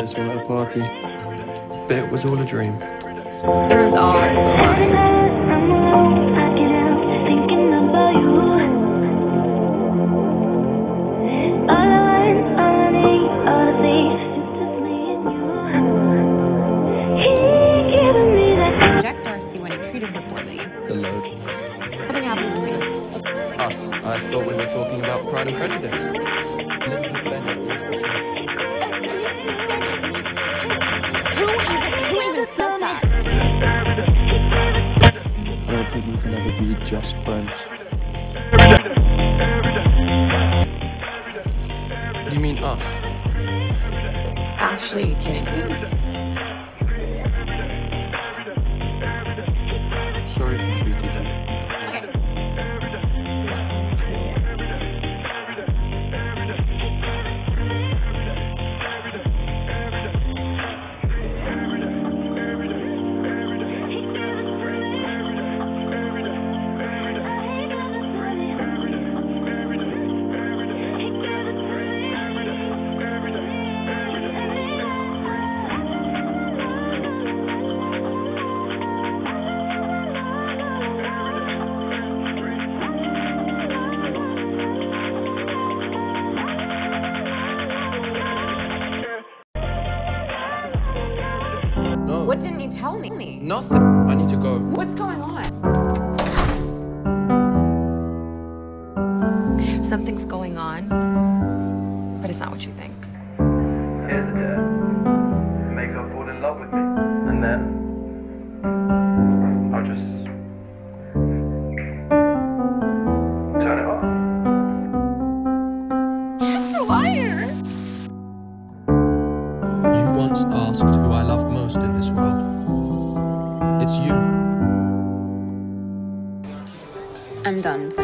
this one at a party. But it was all a dream. It was all a lie. Reject Darcy when he treated her poorly. The load. Nothing happened between us. Us. I thought we were talking about Pride and Prejudice. Elizabeth Bennet needs to chill. Elizabeth Bennet needs to chill. Who even says that? I don't think we can ever be just friends. What do you mean, us? Actually, you're kidding me. Sorry if I treated you. No. What didn't you tell me? Nothing. I need to go. What's going on? Something's going on, but it's not what you think. Here's a dare. Make her fall in love with me. And then I'll just turn it off. You're just a liar! You once asked who I loved most in this world. It's you. I'm done.